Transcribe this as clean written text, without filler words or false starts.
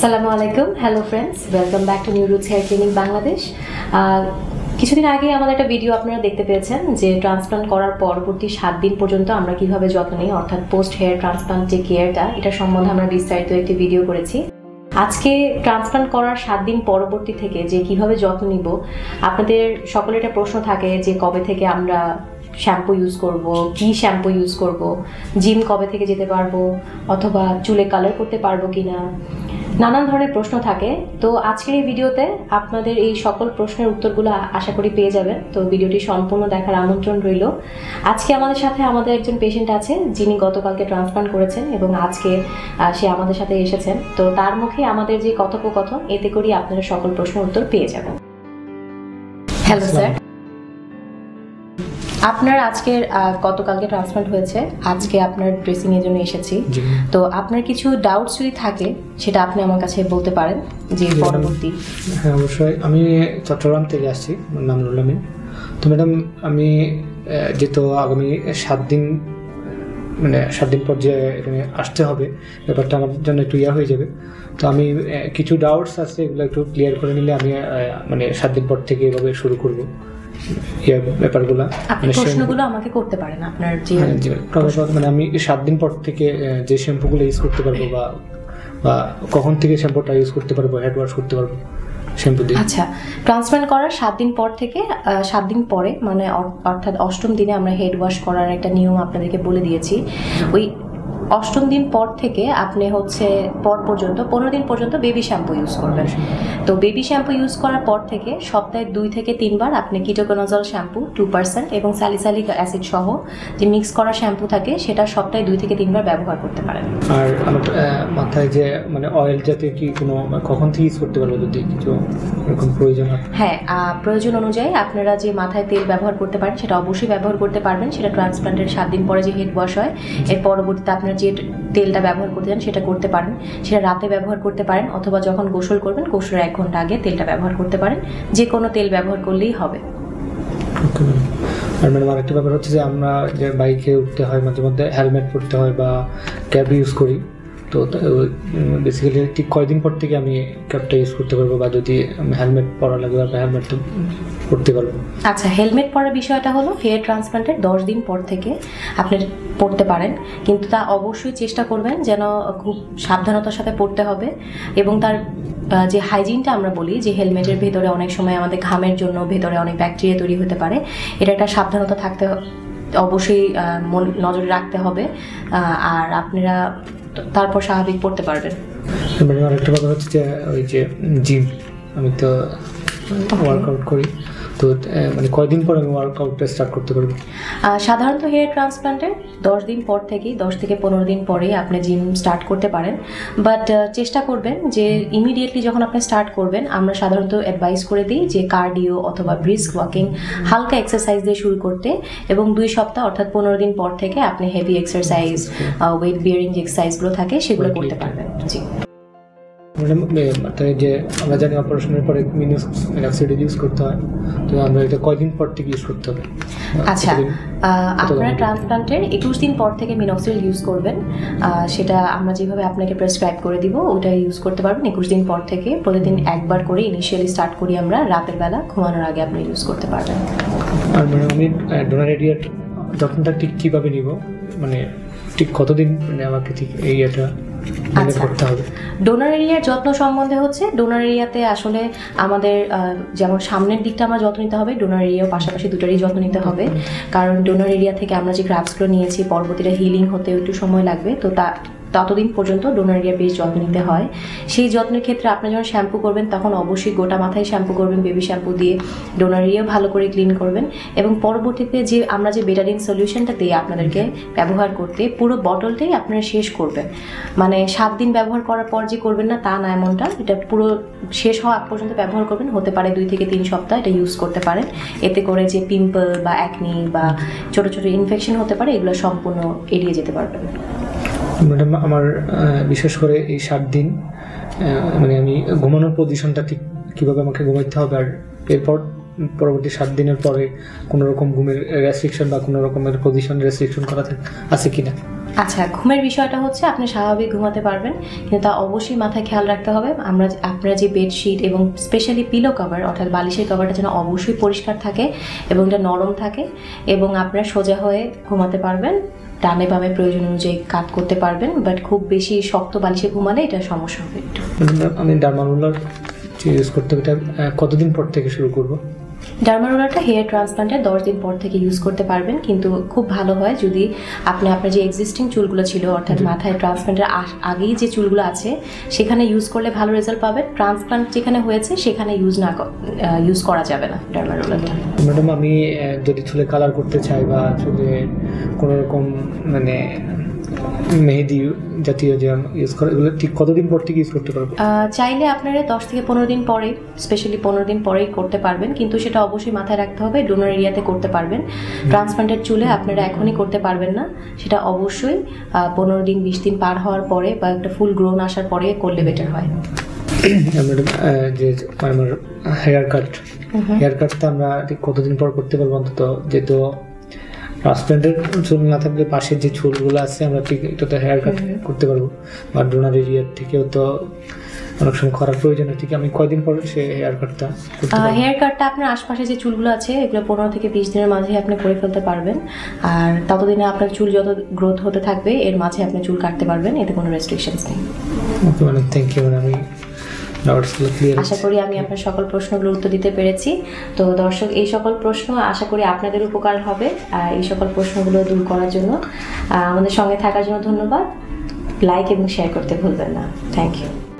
আসসালামু আলাইকুম, hello friends, welcome back to new roots hair clinic Bangladesh. কিছুদিন আগে আমাদের একটা ভিডিও আপনারা দেখতে পেয়েছেন যে ট্রান্সপ্লান্ট করার পরবর্তী 7 দিন পর্যন্ত আমরা কিভাবে যত্ন নিই, অর্থাৎ পোস্ট হেয়ার ট্রান্সপ্লান্ট যে কেয়ারটা, এটা সম্বন্ধে আমরা বিস্তারিত একটি ভিডিও করেছি। আজকে ট্রান্সপ্লান্ট করার 7 দিন পরবর্তী থেকে যে কিভাবে যত্ন নিব, আপনাদের সকলের একটা প্রশ্ন থাকে যে কবে থেকে আমরা শ্যাম্পু ইউজ করব, কি শ্যাম্পু ইউজ করব, জিম কবে থেকে যেতে পারবো, অথবা চুলে কালার করতে পারবো কিনা, নানান ধরনের প্রশ্ন থাকে। তো আজকের এই ভিডিওতে আপনাদের এই সকল প্রশ্নের উত্তরগুলো আশা করি পেয়ে যাবেন। তো ভিডিওটি সম্পূর্ণ দেখার আমন্ত্রণ রইল। আজকে আমাদের সাথে আমাদের একজন পেশেন্ট আছে যিনি গতকালকে ট্রান্সপ্লান্ট করেছেন এবং আজকে সে আমাদের সাথে এসেছেন। তো তার মুখে আমাদের যে কথোপকথন, এতে করি আপনারা সকল প্রশ্নের উত্তর পেয়ে যাবেন। হ্যালো স্যার, আপনার আজকের গতকালকে ট্রান্সপ্লান্ট হয়েছে, আজকে আপনার ড্রেসিং এর জন্য এসেছি। তো আপনার কিছু ডাউটস যদি থাকে সেটা আপনি আমার কাছে বলতে পারেন যে পরবর্তী। হ্যাঁ, অবশ্যই। আমি চট্টগ্রাম থেকে আসছি, আমার নাম নুরুল আমিন। তো ম্যাডাম, আমি যেহেতু আগামী 7 দিন পর যে এখানে আসতে হবে, ব্যাপারটা আমার জন্য একটু হয়ে যাবে। তো আমি কিছু ডাউটস আছে, এগুলো একটু ক্লিয়ার করে নিলে আমি 7 দিন পর থেকে এভাবে শুরু করবো ব্যাপারগুলো। প্রশ্নগুলো আমাকে করতে পারেন আপনার যে আমি 7 দিন পর থেকে যে শ্যাম্পুগুলো ইউজ করতে পারবো বা কখন থেকে শ্যাম্পুটা ইউজ করতে পারবো, হেড ওয়াশ করতে পারবো শ্যাম্পু দিয়ে। আচ্ছা, ট্রান্সপ্লান্ট করার 7 দিন পর থেকে 7 দিন পরে, মানে অর্থাৎ 8ম দিনে আমরা হেড ওয়াশ করার একটা নিয়ম আপনাদেরকে বলে দিয়েছি। ওই 8ম দিন পর থেকে আপনি পর্যন্ত 15 দিন পর্যন্ত বেবি শ্যাম্পু ইউজ করবেন। তো বেবি শ্যাম্পু ইউজ করার পর থেকে সপ্তাহে 2 থেকে 3 বার আপনি কিটোকোনাজল শ্যাম্পু 2% এবং স্যালিসাইলিক অ্যাসিড সহ যে মিক্স করা শ্যাম্পু থাকে সেটা সপ্তাহে 2 থেকে 3 বার ব্যবহার করতে পারেন। আর আমার মাথায় যে অয়েল জাতীয় কি কোনো কখন থেকে ইউজ করতে পারবো যদি কিছু এরকম প্রয়োজন হয়? হ্যাঁ, প্রয়োজন অনুযায়ী আপনারা যে মাথায় তেল ব্যবহার করতে পারেন সেটা অবশ্যই ব্যবহার করতে পারবেন। সেটা ট্রান্সপ্লান্টের 7 দিন পরে যে হেড ওয়াশ হয় এর পরবর্তীতে আপনার যে তেলটা ব্যবহার করতে চান সেটা করতে পারেন। সেটা রাতে ব্যবহার করতে পারেন, অথবা যখন গোসল করবেন গোসলের 1 ঘন্টা আগে তেলটা ব্যবহার করতে পারেন। যে কোনো তেল ব্যবহার করলেই হবে। আর ম্যাডাম, আরেকটা ব্যাপার হচ্ছে যে আমরা যে বাইকে উঠতে হয়, মাঝে মধ্যে হেলমেট পরতে হয় বা ক্যাব ইউজ করি। তো বেসিক্যালি ঠিক কয়দিন পর থেকে আমি ক্যাবটা ইউজ করতে পারবো, বা যদি হেলমেট পরা লাগে বা হেলমেটটা পরতে পারবো? আচ্ছা, হেলমেট পরার বিষয়টা হলো হেয়ার ট্রান্সপ্লান্টের 10 দিন পর থেকে আপনি পরতে পারেন, কিন্তু তা অবশ্যই চেষ্টা করবেন যেন খুব সাবধানতার সাথে পরতে হবে। এবং তার যে হাইজিনটা আমরা বলি, যে হেলমেটের ভেতরে অনেক সময় আমাদের ঘামের জন্য ভেতরে অনেক ব্যাকটেরিয়া তৈরি হতে পারে, এটা একটা সাবধানতা থাকতে অবশ্যই নজরে রাখতে হবে। আর আপনারা তারপর স্বাভাবিক পড়তে পারবেন। আরেকটা ব্যাপার হচ্ছে যে ওই যে জিম, আমি তো ওয়ার্কআউট করি, তো কয়দিন পর আমি ওয়ার্কআউটটা স্টার্ট করতে পারবো? সাধারণত হেয়ার ট্রান্সপ্লান্টের 10 দিন পর থেকেই 10 থেকে 15 দিন পরেই আপনি জিম স্টার্ট করতে পারেন। বাট চেষ্টা করবেন যে ইমিডিয়েটলি যখন আপনি স্টার্ট করবেন, আমরা সাধারণত অ্যাডভাইস করে দিই যে কার্ডিও অথবা ব্রিস্ক ওয়াকিং, হালকা এক্সারসাইজ দিয়ে শুরু করতে, এবং 2 সপ্তাহ অর্থাৎ 15 দিন পর থেকে আপনি হেভি এক্সারসাইজ, ওয়েট বিয়ারিং যে এক্সারসাইজগুলো থাকে সেগুলো করতে পারবেন। জি যে আমরা জানি অপারেশনের পরে মিনোক্সিড ইউজ করতে হয়, তো আমরা এটা কয়দিন পর থেকে ইউজ করতে হবে? আচ্ছা, আপনারা ট্রান্সপ্লান্টের 21 দিন পর থেকে মিনোক্সিড ইউজ করবেন। সেটা আমরা যেভাবে আপনাকে প্রেসক্রাইব করে দিব ওটা ইউজ করতে পারবেন 21 দিন পর থেকে। প্রতিদিন একবার করে ইনিশিয়ালি স্টার্ট করি আমরা, রাতের বেলা ঘুমানোর আগে আপনি ইউজ করতে পারবেন। আর আমি ডোনার এরিয়ার যত্নটা ঠিক কীভাবে নিব, ঠিক কতদিন আমাকে ঠিক এটা করতে হবে? ডোনার এরিয়ার যত্ন সম্বন্ধে হচ্ছে, ডোনার এরিয়াতে আসলে আমাদের যেমন সামনের দিকটা আমরা যত্ন নিতে হবে, ডোনার এরিয়াও পাশাপাশি দুটোরই যত্ন নিতে হবে। কারণ ডোনার এরিয়া থেকে আমরা যে গ্রাফটসগুলো নিয়েছি পরবর্তীটা হিলিং হতে একটু সময় লাগবে, তো ততদিন পর্যন্ত ডোনার এরিয়া বেশ যত্ন নিতে হয়। সেই যত্নের ক্ষেত্রে আপনি যখন শ্যাম্পু করবেন তখন অবশ্যই গোটা মাথায় শ্যাম্পু করবেন বেবি শ্যাম্পু দিয়ে, ডোনার এরিয়া ভালো করে ক্লিন করবেন। এবং পরবর্তীতে যে আমরা যে বেটাডিন সলিউশনটা দিয়ে আপনাদেরকে ব্যবহার করতে, পুরো বটলটাই আপনারা শেষ করবেন। 7 দিন ব্যবহার করার পর যে করবেন না তা না, এমনটা, এটা পুরো শেষ হওয়া আগ পর্যন্ত ব্যবহার করবেন। হতে পারে 2 থেকে 3 সপ্তাহ এটা ইউজ করতে পারেন। এতে করে যে পিম্পল বা অ্যাকনি বা ছোটো ছোটো ইনফেকশন হতে পারে, এগুলো সম্পূর্ণ এড়িয়ে যেতে পারবেন। ম্যাডাম, আমার বিশেষ করে এই 7 দিন আমি ঘুমানোর পজিশনটা ঠিক কীভাবে আমাকে ঘুমাইতে হবে, আর এরপর পরবর্তী 7 দিনের পরে কোনো রকম ঘুমের রেস্ট্রিকশন বা কোনো রকমের পজিশন রেস্ট্রিকশন করা আছে কিনা? আচ্ছা, ঘুমের বিষয়টা হচ্ছে আপনি স্বাভাবিক ঘুমাতে পারবেন, কিন্তু তা অবশ্যই মাথায় খেয়াল রাখতে হবে আপনারা যে বেডশিট এবং স্পেশালি পিলো কভার অর্থাৎ বালিশের কভারটা যেন অবশ্যই পরিষ্কার থাকে এবং এটা নরম থাকে, এবং আপনারা সোজা হয়ে ঘুমাতে পারবেন, ডানে বামে প্রয়োজন অনুযায়ী কাট করতে পারবেন। বাট খুব বেশি শক্ত বালিশে ঘুমালে এটা সমস্যা হবে একটু। আমি ডার্মা রোলার ইউজ করতে এটা কতদিন পর থেকে শুরু করব? ডার্মা রোলারটা হেয়ার ট্রান্সপ্লান্টের 10 দিন পর থেকে ইউজ করতে পারবেন, কিন্তু খুব ভালো হয় যদি আপনার যে এক্সিস্টিং চুলগুলো ছিল অর্থাৎ মাথায় ট্রান্সপ্লান্টের আগেই যে চুলগুলো আছে সেখানে ইউজ করলে ভালো রেজাল্ট পাবেন। ট্রান্সপ্লান্ট যেখানে হয়েছে সেখানে ইউজ করা যাবে না ডার্মা রোলারটা। ম্যাডাম, আমি যদি চুলে কালার করতে চাই বা চুলে কোনো রকম মানে মেহেদি জাতীয় যে ইউজ করে, এগুলো ঠিক কতদিন পর থেকে ইউজ করতে পারবো? চাইলে আপনারা 10 থেকে 15 দিন পরে, স্পেশালি 15 দিন পরেই করতে পারবেন, কিন্তু সেটা অবশ্যই মাথায় রাখতে হবে ডোনার এরিয়াতে করতে পারবেন। ট্রান্সপ্লান্টেড চুলে আপনারা এখনই করতে পারবেন না, সেটা অবশ্যই 15 দিন 20 দিন পার হওয়ার পরে বা একটা ফুল গ্রোন আসার পরে করলে বেটার হয়। ম্যাডাম, যে আমার হেয়ার কাটটা আমরা ঠিক কতদিন পর করতে পারবো? অন্তত যেহেতু ট্রান্সপ্লান্টের চুল না থাকলে পাশের যে চুলগুলো আছে আমরা ঠিক এটা হেয়ার কাট করতে পারবো, বা ডোনার এরিয়ার থেকেও তো অনেক সময় করার প্রয়োজন হয়। ঠিক আমি কয়দিন পর সে হেয়ার কাটটা আপনার আশপাশে যে চুলগুলো আছে এগুলো 15 থেকে 20 দিনের মাঝে আপনি করে ফেলতে পারবেন, আর ততদিনে আপনার চুল যত গ্রোথ হতে থাকবে এর মাঝে আপনি চুল কাটতে পারবেন, এতে কোনো রেস্ট্রিকশনস নেই। Okay madam, thank you madam. আশা করি আমি আপনার সকল প্রশ্নগুলোর উত্তর দিতে পেরেছি। তো দর্শক, এই সকল প্রশ্ন আশা করি আপনাদের উপকার হবে, আর এই সকল প্রশ্নগুলো দূর করার জন্য আমাদের সঙ্গে থাকার জন্য ধন্যবাদ। লাইক এবং শেয়ার করতে ভুলবেন না। Thank you.